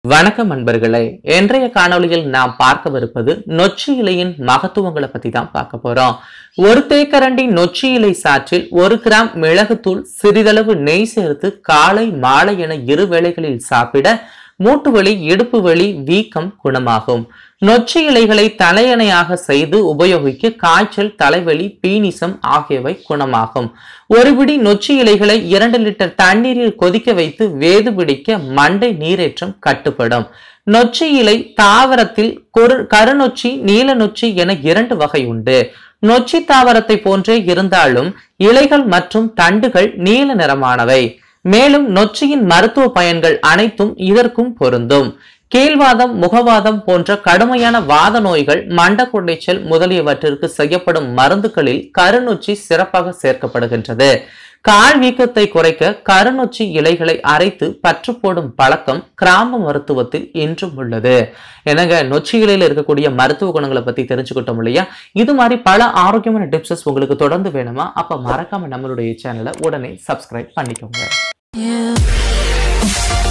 வணக்கம் அன்பர்களே, இன்றைய காணொளியில் நாம் பார்க்கவிருப்பது நொச்சி இலையின் மகத்துவங்களை பத்தி தான் பார்க்க போறோம். ஒரு தேக்கரண்டி நொச்சி இலை சாற்றில் 1 கிராம் மிளகுத்தூள், சிறிதளவு நெய் சேர்த்து காலை மாலை என 2 வேளைகளில் சாப்பிட மூட்டு வலி, இடுப்பு வலி, வீக்கம் குணமாகும். நொச்சி இலைகளை தலையணையாக செய்து உபயோகிக்க காய்ச்சல், தலைவலி, பீனிசம் ஆகியவை குணமாகும். ஒரு பிடி நொச்சி இலைகளை 2 லிட்டர் தண்ணீரில் கொதிக்க வைத்து வேது பிடிக்க மண்டை நீரேற்றம் கட்டுப்படும். நொச்சி இலை தாவரத்தில் கருநொச்சி, நீல நொச்சி என 2 வகை உண்டு. நொச்சி தாவரத்தை போன்றே இருந்தாலும் இலைகள் மற்றும் தண்டுகள் நீல நிறமானவை. மேலும் நொச்சியின் மருத்துவ பயன்கள் அனைத்தும் இதற்கும் பொருந்தும். கீழ்வாதம், முகவாதம் போன்ற கடுமையான வாத நோய்கள், மண்டக்குடைச்சல் முதலியவற்றிற்கு செய்யப்படும் மருந்துகளில் கருநொச்சி சிறப்பாக சேர்க்கப்படுகின்றது. கால் வீக்கத்தை குறைக்க கருநொச்சி இலைகளை அரைத்து பற்று போடும் பழக்கம் கிராம மருத்துவத்தில் இன்றும் உள்ளது. எனங்க, நொச்சி இலையில இருக்கக்கூடிய மருத்துவ குணங்களை பத்தி தெரிஞ்சுக்கிட்டோம் இல்லையா? இது மாதிரி பல ஆரோக்கியமான டிப்ஸ் உங்களுக்கு தொடர்ந்து வேணுமா? அப்ப மறக்காம நம்மளுடைய சேனலை உடனே சப்ஸ்கிரைப் பண்ணிக்கோங்க.